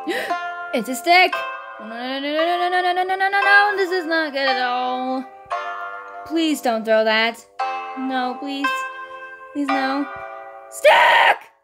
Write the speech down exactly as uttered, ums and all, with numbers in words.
It's a stick! No, no, no, no, no, no, no, no, no, no, no, no, this is not good at all. Please don't throw that. No, please. Please, no. Stick!